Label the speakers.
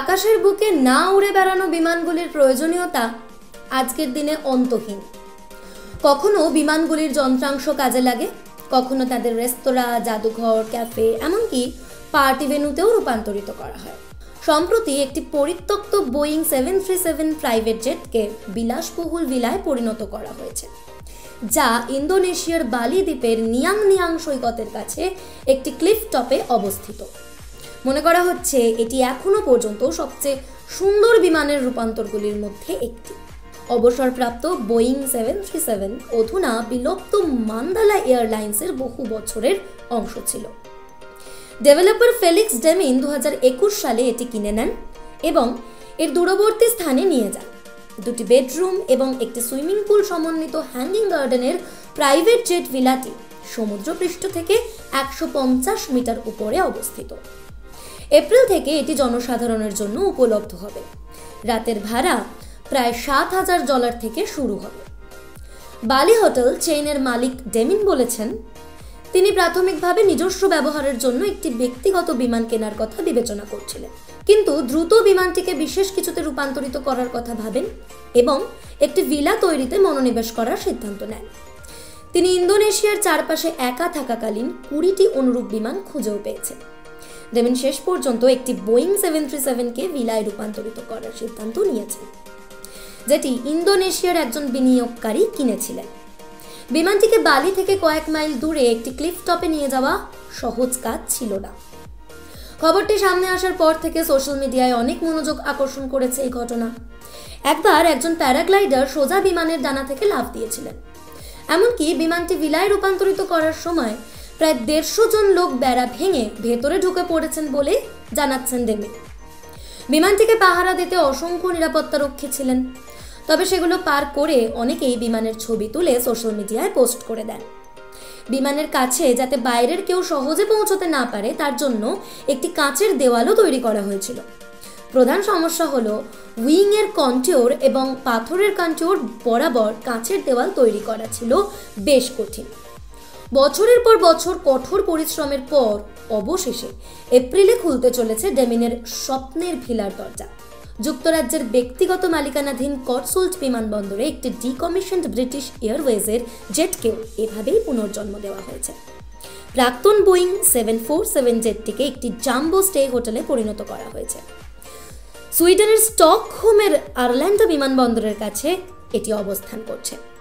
Speaker 1: আকাশের বুকে না উড়ে বেড়ানো বিমানগুলির প্রয়োজনীয়তা আজকের দিনে অন্তহীন। কখনো বিমানগুলির যন্ত্রাংশ কাজে লাগে, কখনো তাদের রেস্তোরাঁ, জাদুঘর, ক্যাফে, এমনকি পার্টি ভেন্যুতেও রূপান্তরিত করা হয়। সম্প্রতি একটি পরিত্যক্ত বোয়িং 737 প্রাইভেট জেটকে বিলাসবহুল ভিলায় পরিণত করা হয়েছে, যা ইন্দোনেশিয়ার বালি দ্বীপের নিয়াং নিয়াং সৈকতের কাছে একটি ক্লিফ টপে অবস্থিত। মনে করা হচ্ছে এটি এখনো পর্যন্ত সবচেয়ে সুন্দর বিমানের রূপান্তরগুলির মধ্যে একটি। অবসরপ্রাপ্ত বোয়িং 737 অধুনা বিলুপ্ত মান্দালা এয়ারলাইন্সের বহু বছরের অংশ ছিল। ডেভেলপার ফেলিক্স ডেমিন 2021 সালে এটি কিনে নেন এবং এর দূরবর্তী স্থানে নিয়ে যান। দুটি বেডরুম এবং একটি সুইমিং পুল সমন্বিত হ্যাঙ্গিং গার্ডেনের প্রাইভেট জেট ভিলাটি সমুদ্রপৃষ্ঠ থেকে 150 মিটার উপরে অবস্থিত। এপ্রিল থেকে এটি জনসাধারণের জন্য উপলব্ধ হবে। রাতের ভাড়া প্রায় $7,000 থেকে শুরু হবে। বালি হোটেল চেইনের মালিক ডেমিন বলেছেন, তিনি প্রাথমিকভাবে নিজস্ব ব্যবহারের জন্য একটি ব্যক্তিগত বিমান কেনার কথা বিবেচনা করছিলেন, কিন্তু দ্রুত বিমানটিকে বিশেষ কিছুতে রূপান্তরিত করার কথা ভাবেন এবং একটি ভিলা তৈরিতে মনোনিবেশ করার সিদ্ধান্ত নেন। তিনি ইন্দোনেশিয়ার চারপাশে একা থাকাকালীন 20টি অনুরূপ বিমান খুঁজেও পেয়েছেন। ডেমিন শেষ পর্যন্ত একটি বোয়িং 737কে ভিলায় রূপান্তরিত করার সিদ্ধান্ত নিয়েছেন, যেটি ইন্দোনেশিয়ার একজন বিনিয়োগকারী কিনেছিলেন। বিমানটিকে বালি থেকে কয়েক মাইল দূরে একটি ক্লিফ টপে নিয়ে যাওয়া সহজ কাজ ছিল না। খবরটি সামনে আসার পর থেকে সোশ্যাল মিডিয়ায় অনেক মনোযোগ আকর্ষণ করেছে এই ঘটনা। একবার একজন প্যারাগ্লাইডার সোজা বিমানের ডানা থেকে লাফ দিয়েছিলেন। এমনকি বিমানটি ভিলায় রূপান্তরিত করার সময় প্রায় 150 জন লোক বেড়া ভেঙে ভেতরে ঢুকে পড়েছেন বলে জানাচ্ছেন ডেমিন। বিমানটিকে পাহারা দিতে অসংখ্য নিরাপত্তারক্ষী ছিলেন, তবে সেগুলো পার করে অনেকেই বিমানের ছবি তুলে সোশ্যাল মিডিয়ায় পোস্ট করে দেন। বিমানের কাছে যাতে বাইরের কেউ সহজে পৌঁছতে না পারে তার জন্য একটি কাঁচের দেওয়ালও তৈরি করা হয়েছিল। প্রধান সমস্যা হলো উইং এর কন্ট্যুর এবং পাথরের কন্ট্যুর বরাবর কাঁচের দেওয়াল তৈরি করা ছিল বেশ কঠিন। বছরের পর বছর কঠোর পরিশ্রমের পর অবশেষে এপ্রিলে খুলতে চলেছে ডেমিনের স্বপ্নের ভিলার দরজা। যুক্তরাজ্যের ব্যক্তিগত মালিকানাধীন কটসুল্ট বিমানবন্দরে একটি ডিকমিশনড ব্রিটিশ এয়ারওয়েজের জেটকেও এভাবেই পুনর্জন্ম দেওয়া হয়েছে। প্রাক্তন বোয়িং 747 জেটটিকে একটি জাম্বো স্টে হোটেলে পরিণত করা হয়েছে। সুইডেনের স্টকহোমের আর্ল্যান্ডো বিমানবন্দরের কাছে এটি অবস্থান করছে।